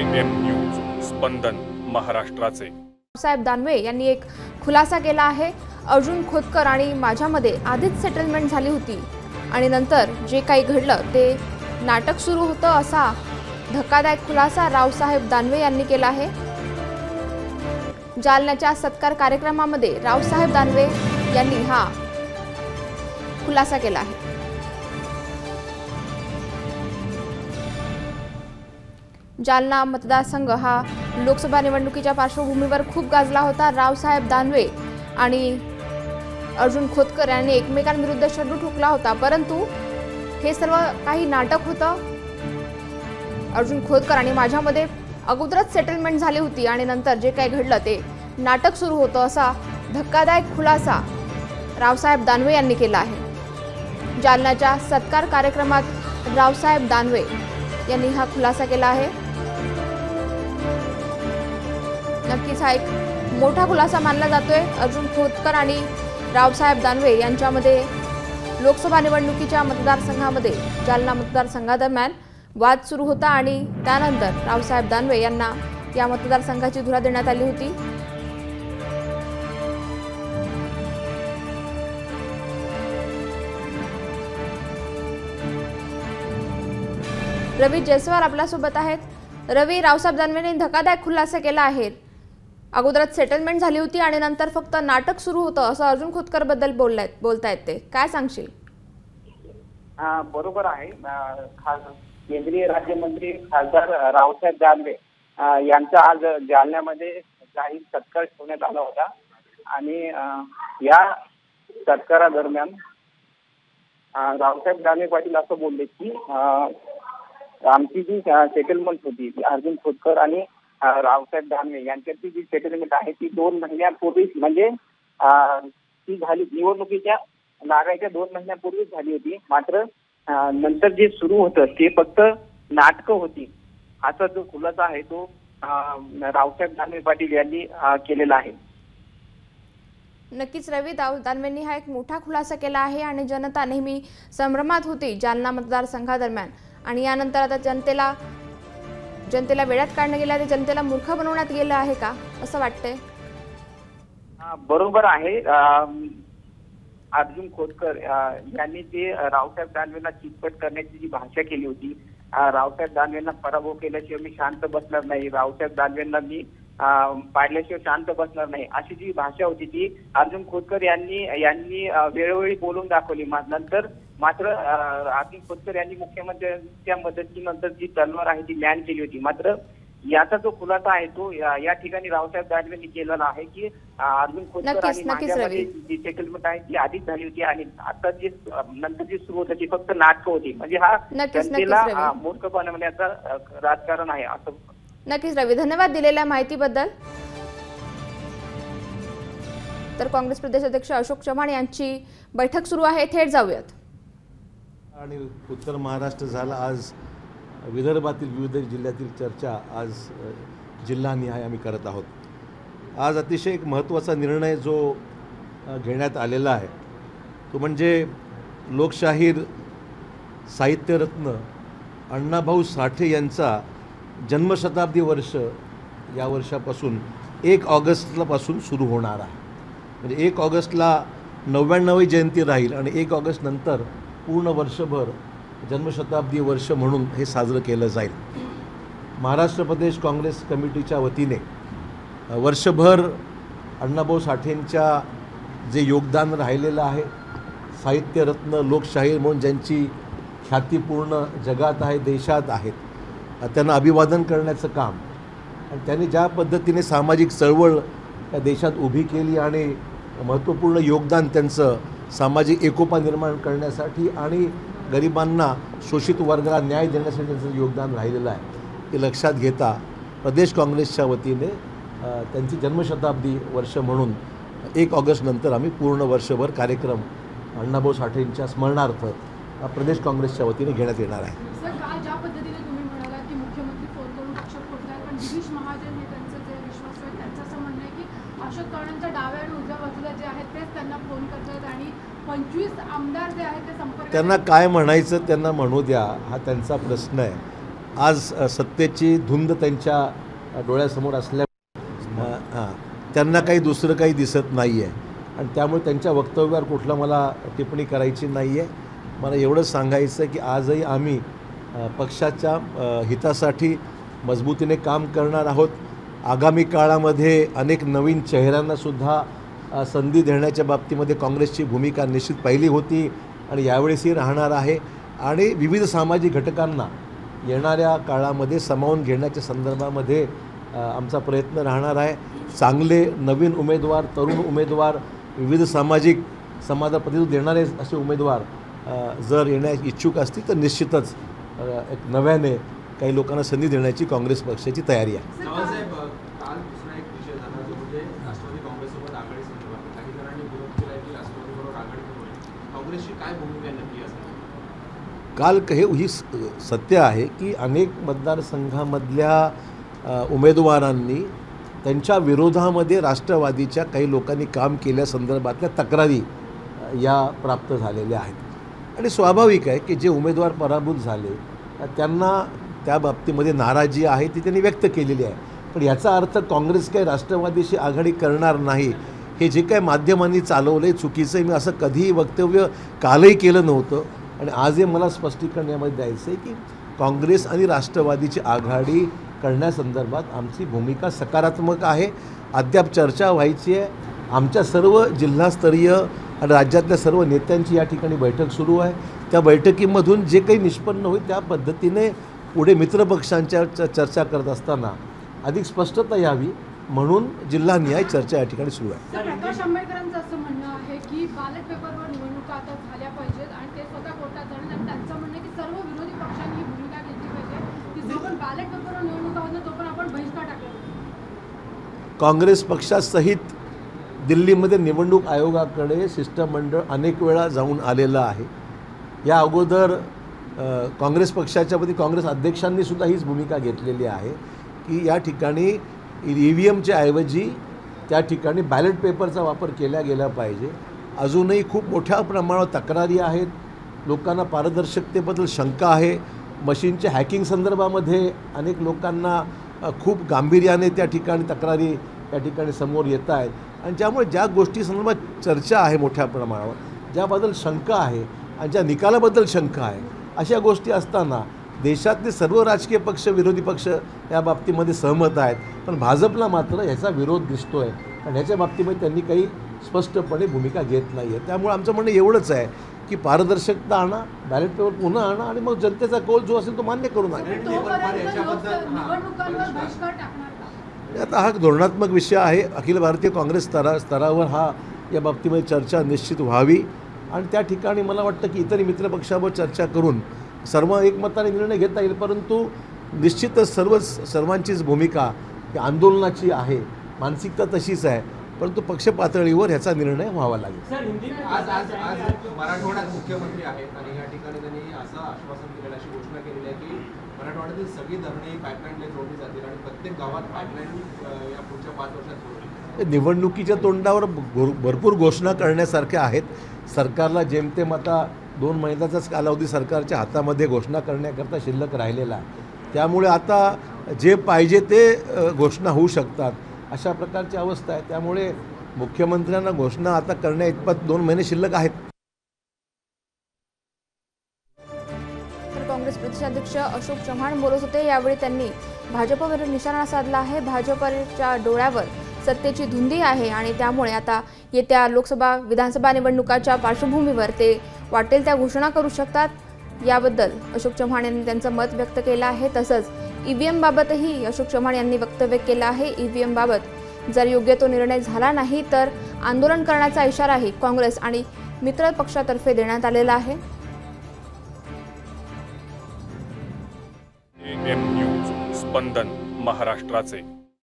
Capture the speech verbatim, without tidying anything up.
M news स्पंदन महाराष्ट्राचे। रावसाहेब दानवे यांनी एक खुलासा केला आहे। अर्जुन खोतकर आणि माझ्यामध्ये आधीच सेटलमेंट झाली होती आणि नंतर जे काही घडलं ते नाटक सुरू होतं, असा धक्कादायक खुलासा रावसाहेब दानवे यांनी केला आहे। जालन्याच्या सत्कार कार्यक्रमामध्ये रावसाहेब दानवे यांनी हा खुलासा केला आहे। जालना मतदारसंघ हा लोकसभा निवडणुकीच्या पार्श्वभूमीवर खूप गाजला होता। रावसाहेब दानवे आणि अर्जुन खोतकर यांनी एकमेकांविरुद्ध शड्डू ठोकला होता, परंतु हे सर्व काही नाटक होतं। अर्जुन खोतकर आणि माझ्यामध्ये अगोदरच सेटलमेंट झाली होती आणि नंतर जे काही घडलं ते नाटक सुरू होतं, असा धक्कादायक खुलासा रावसाहेब दानवे यांनी केला आहे। जालन्याच्या सत्कार कार्यक्रमात रावसाहेब दानवे यांनी हा खुलासा केला आहे। नक्कीच हा एक मोठा खुलासा मानला जातोय। अर्जुन खोतकर आणि रावसाहेब दानवे यांच्यामध्ये लोकसभा निवडणुकीच्या मतदारसंघामध्ये जालना मतदारसंघादरम्यान वाद सुरू होता आणि त्यानंतर रावसाहेब दानवे यांना या मतदारसंघाची धुरा देण्यात आली होती। रवी जयस्वाल आपल्यासोबत आहेत। रवी, रावसाहेब दानवेंनी धक्कादायक खुलासा केला आहे। अगोदरच सेटलमेंट झाली होती आणि नंतर फक्त नाटक सुरू होतं, असं अर्जुन खोतकर बद्दल बोललायत बोलतायत ते काय सांगशील? बरोबर आहे। केंद्रीय राज्यमंत्री खासदार रावसाहेब दानवे यांचा आज जालन्यामध्ये जाहीर सत्कार ठेवण्यात आला होता आणि या सत्कारादरम्यान रावसाहेब दानवे पाटील असं बोलले की आमची जी सेटलमेंट होती अर्जुन खोतकर आणि रावसाहेब दानवे यांच्यातली जी सेटलमेंट आहे ती दोन महिन्यापूर्वीच म्हणजे ती झाली निवडणुकीच्या लागायच्या दोन महिन्यापूर्वीच झाली होती, मात्र नंतर जे सुरू होतं ते फक्त नाटकं होती, असा जो खुलासा आहे तो रावसाहेब दानवे पाटील यांनी केलेला आहे। नक्कीच रवी, दानवेंनी हा एक मोठा खुलासा केला आहे आणि जनता नेहमी संभ्रमात होती जालना मतदारसंघादरम्यान आणि यानंतर आता जनतेला जनतेला वेळात काढणं गेलं, ते जनतेला मूर्ख बनवण्यात गेलं आहे का असं वाटतंय? बरोबर आहे। अर्जुन खोतकर यांनी जे रावसाहेब दानवेंना चितपट करण्याची जी भाषा केली होती, रावसाहेब दानवेंना पराभव केल्याशिवाय मी शांत बसणार नाही, रावसाहेब दानवेंना मी पाडल्याशिवाय शांत बसणार नाही, अशी जी भाषा होती ती अर्जुन खोतकर यांनी यांनी वेळोवेळी बोलून दाखवली। नंतर मात्र अर्जुन खोतकर यांनी मुख्यमंत्र्यांच्या मदतीनंतर जी तलवार आहे ती लँड केली होती, मात्र याचा जो खुलासा आहे तो या ठिकाणी रावसाहेब दानवेंनी केलेला आहे की अर्जुन खोतकर आणि माझ्यामध्ये जी सेटलमेंट आहे ती आधीच झाली होती आणि आता जी नंतर जी सुरू होती ती फक्त नाटक होती, म्हणजे हा जनतेला मूर्ख बनवण्याचा राजकारण आहे असं। नक्कीच रवी, धन्यवाद दिलेल्या माहितीबद्दल। तर काँग्रेस प्रदेश अध्यक्ष अशोक चव्हाण यांची बैठक सुरू आहे, थेट जाऊयात। आणि उत्तर महाराष्ट्र झाला, आज विदर्भातील विविध जिल्ह्यातील चर्चा आज जिल्हानिहाय आम्ही करत आहोत। आज अतिशय एक महत्त्वाचा निर्णय जो घेण्यात आलेला आहे तो म्हणजे लोकशाहीर साहित्यरत्न अण्णाभाऊ साठे यांचा जन्मशताब्दी वर्ष या वर्षापासून एक ऑगस्टपासून सुरू होणार आहे। म्हणजे एक ऑगस्टला नव्याण्णवी जयंती राहील आणि एक ऑगस्ट नंतर पूर्ण वर्षभर जन्मशताब्दी वर्ष म्हणून हे साजरं केलं जाईल। महाराष्ट्र प्रदेश काँग्रेस कमिटीच्या वतीने वर्षभर अण्णाभाऊ साठेंच्या जे योगदान राहिलेलं आहे, साहित्यरत्न लोकशाहीर म्हणून ज्यांची ख्याती पूर्ण जगात आहे, देशात आहेत, त्यांना अभिवादन करण्याचं काम आणि त्यांनी ज्या पद्धतीने सामाजिक चळवळ या देशात उभी केली आणि महत्त्वपूर्ण योगदान त्यांचं सामाजिक एकोपा निर्माण करण्यासाठी आणि गरिबांना शोषित वर्गाला न्याय देण्यासाठी त्यांचं योगदान राहिलेलं आहे, ते लक्षात घेता प्रदेश काँग्रेसच्या वतीने त्यांची जन्मशताब्दी वर्ष म्हणून एक ऑगस्ट नंतर आम्ही पूर्ण वर्षभर कार्यक्रम अण्णाभाऊ साठेंच्या स्मरणार्थ प्रदेश काँग्रेसच्या वतीने घेण्यात येणार आहे। ज्या पद्धतीने तुम्ही म्हणाला की मुख्यमंत्री फोन करून अशोक खोतकर पण गिरीश महाजन हे त्यांचं जे विश्वास आहे त्यांचं असं म्हणणं आहे की अशोक चव्हाणांच्या डाव्या आणि उजव्या बाजूला जे आहेत तेच त्यांना फोन करतात आणि पंचवीस आमदार जे आहेत ते संपर्क त्यांना काय म्हणायचं त्यांना म्हणू द्या, हा त्यांचा प्रश्न आहे। आज अ, सत्तेची धुंद त्यांच्या डोळ्यासमोर असल्या अ, हां त्यांना काही दुसरं काही दिसत नाही आहे आणि त्यामुळे त्यांच्या वक्तव्यावर कुठलं मला टिप्पणी करायची नाही आहे. मला एवढंच सांगायचं आहे की आजही आम्ही अ, पक्षाच्या अ, हितासाठी मजबूतीने काम करणार आहोत. आगामी काळामध्ये अनेक नवीन चेहऱ्यांनासुद्धा अ, संधी देण्याच्या बाबतीमध्ये काँग्रेसची भूमिका निश्चित पहिली होती आणि यावेळेसही राहणार आहे आणि विविध सामाजिक घटकांना येणाऱ्या काळामध्ये सामावून घेण्याच्या संदर्भामध्ये अ, आमचा प्रयत्न राहणार आहे. चांगले नवीन उमेदवार, तरुण उमेदवार, विविध सामाजिक समाजाला प्रतिनिधित्व देणारे असे उमेदवार अ, जर येण्यास इच्छुक असतील तर निश्चितच अ, एक नव्याने काही लोकांना संधी देण्याची काँग्रेस पक्षाची तयारी आहे. नवासाहेब, काल दुसरा एक विषय झाला जो म्हणजे राष्ट्रवादी काँग्रेससोबत आघाडी संदर्भात काही जणांनी विरोध केला की राष्ट्रवादीबरोबर आघाडी करू काँग्रेसची काय भूमिका नक्की असेल? काल हे ही स- सत्य आहे की अनेक मतदारसंघामधल्या अ, उमेदवारांनी त्यांच्या विरोधामध्ये राष्ट्रवादीच्या काही लोकांनी काम केल्यासंदर्भातल्या तक्रारी अ, या प्राप्त झालेल्या आहेत आणि स्वाभाविक आहे की जे उमेदवार पराभूत झाले अ, त्यांना त्या बाबतीमध्ये नाराजी आहे ती त्यांनी व्यक्त केलेली आहे. पण याचा अर्थ काँग्रेस काही राष्ट्रवादीशी आघाडी करणार नाही हे जे काही माध्यमांनी चालवलं आहे चुकीचं आहे. मी असं कधीही वक्तव्य कालही केलं नव्हतं आणि आजही मला स्पष्टीकरण यामध्ये द्यायचं आहे की काँग्रेस आणि राष्ट्रवादीची आघाडी करण्यासंदर्भात आमची भूमिका सकारात्मक आहे. अद्याप चर्चा व्हायची आहे. आमच्या सर्व जिल्हास्तरीय आणि राज्यातल्या सर्व नेत्यांची या ठिकाणी बैठक सुरू आहे. त्या बैठकीमधून जे काही निष्पन्न होईल त्या पद्धतीने पुढे मित्रपक्षांच्या च चर्चा करत असताना अधिक स्पष्टता यावी म्हणून जिल्हानिहाय चर्चा या ठिकाणी सुरू आहे. तर प्रकाश आंबेडकरांचं असं म्हणणं आहे की बॅलेट पेपरवर निवडणुका आता झाल्या पाहिजेत आणि ते स्वतः कोर्टात जाणार आणि त्यांचं म्हणणं आहे की सर्व विरोधी पक्षांनी ही भूमिका घेतली पाहिजे की जो पण बॅलेट पेपरवर निवडणुका होत नाही तो पण आपण बहिष्कार टाकला. काँग्रेस पक्षासहित दिल्लीमध्ये निवडणूक आयोगाकडे शिष्टमंडळ अनेक वेळा जाऊन आलेलं आहे. या अगोदर अ, काँग्रेस पक्षाच्यामध्ये काँग्रेस अध्यक्षांनीसुद्धा हीच भूमिका घेतलेली आहे की या ठिकाणी ई व्ही एमच्या ऐवजी त्या ठिकाणी बॅलेट पेपरचा वापर केला गेला पाहिजे. अजूनही खूप मोठ्या प्रमाणावर तक्रारी आहेत. लोकांना पारदर्शकतेबद्दल शंका आहे. मशीनच्या हॅकिंग संदर्भामध्ये अनेक लोकांना अ, खूप गांभीर्याने त्या ठिकाणी तक्रारी त्या ठिकाणी समोर येत आहेत आणि ज्यामुळे ज्या गोष्टी संदर्भात चर्चा आहे मोठ्या प्रमाणावर, ज्याबद्दल शंका आहे आणि ज्या निकालाबद्दल शंका आहे, अशा गोष्टी असताना देशातले सर्व राजकीय पक्ष, विरोधी पक्ष या बाबतीमध्ये सहमत आहेत. पण भाजपला मात्र ह्याचा विरोध दिसतो आहे आणि ह्याच्या बाबतीमध्ये त्यांनी काही स्पष्टपणे भूमिका घेत नाही आहे. त्यामुळे आमचं म्हणणं एवढंच आहे की पारदर्शकता आणा, बॅलेट पेपर पुन्हा आणा आणि मग जनतेचा कौल जो असेल तो मान्य करून आणा. तोपर्यंत लोक निवडणुकांवर बहिष्कार टाकणार का? आता हा धोरणात्मक विषय आहे. अखिल भारतीय काँग्रेस स्तरा स्तरावर हा या बाबतीमध्ये चर्चा निश्चित व्हावी आणि त्या ठिकाणी मला वाटतं की इतर मित्रपक्षावर चर्चा करून सर्व एकमताने निर्णय घेता येईल. परंतु निश्चितच सर्व सर्वांचीच भूमिका ही आंदोलनाची आहे, मानसिकता तशीच आहे. परंतु पक्ष पातळीवर ह्याचा निर्णय व्हावा लागेल. आज आज आज मराठवाड्यात मुख्यमंत्री आहेत आणि या ठिकाणी त्यांनी असं आश्वासन दिलेलं, अशी घोषणा केलेली आहे की मराठवाड्यातील सगळी धरणे पाईपलाईनला जोडली जातील आणि प्रत्येक गावात पाईपलाईन या पुढच्या पाच वर्षात जोडली. निवडणुकीच्या तोंडावर भर- भरपूर घोषणा करण्यासारख्या आहेत. सरकारला जेमतेम आता दोन महिन्याचाच कालावधी सरकारच्या हातामध्ये घोषणा करण्याकरता शिल्लक राहिलेला आहे. त्यामुळे आता जे पाहिजे ते अ, घोषणा होऊ शकतात अशा प्रकारची अवस्था आहे. त्यामुळे मुख्यमंत्र्यांना घोषणा आता करण्या इतपत दोन महिने शिल्लक आहेत. तर काँग्रेस प्रदेशाध्यक्ष अशोक चव्हाण बोलत होते. यावेळी त्यांनी भाजपवर निशाणा साधला आहे. भाजपच्या डोळ्यावर सत्तेची धुंदी आहे आणि त्यामुळे आता येत्या लोकसभा विधानसभा निवडणुकाच्या पार्श्वभूमीवर ते वाटेल त्या घोषणा करू शकतात. याबद्दल अशोक चव्हाण यांनी त्यांचं मत व्यक्त केलं आहे. तसंच ई व्ही एम बाबतही अशोक चव्हाण यांनी वक्तव्य केलं आहे. ई व्ही एम बाबत जर योग्य तो निर्णय झाला नाही तर आंदोलन करण्याचा इशाराही काँग्रेस आणि मित्र पक्षातर्फे देण्यात आलेला आहे. ए एम न्यूज स्पंदन महाराष्ट्राचे.